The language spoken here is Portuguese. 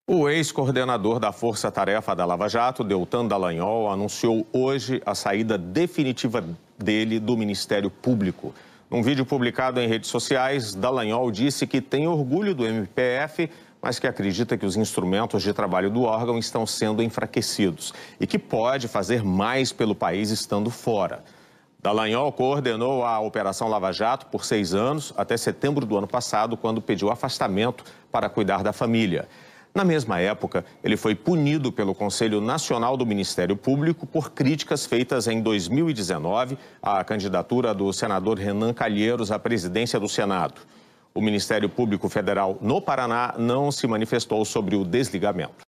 O ex-coordenador da Força Tarefa da Lava Jato, Deltan Dallagnol, anunciou hoje a saída definitiva dele do Ministério Público. Num vídeo publicado em redes sociais, Dallagnol disse que tem orgulho do MPF, mas que acredita que os instrumentos de trabalho do órgão estão sendo enfraquecidos e que pode fazer mais pelo país estando fora. Dallagnol coordenou a Operação Lava Jato por 6 anos, até setembro do ano passado, quando pediu afastamento para cuidar da família. Na mesma época, ele foi punido pelo Conselho Nacional do Ministério Público por críticas feitas em 2019 à candidatura do senador Renan Calheiros à presidência do Senado. O Ministério Público Federal no Paraná não se manifestou sobre o desligamento.